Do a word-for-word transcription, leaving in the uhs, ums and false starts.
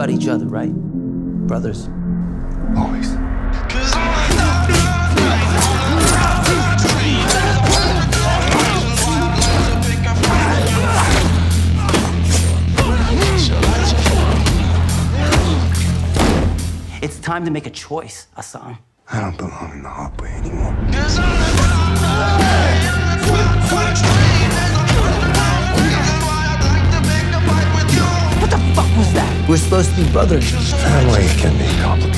got each other, right? Brothers. Always. It's time to make a choice, Sahm. I don't belong in the hallway anymore. What the fuck was that? We're supposed to be brothers. Family can be complicated.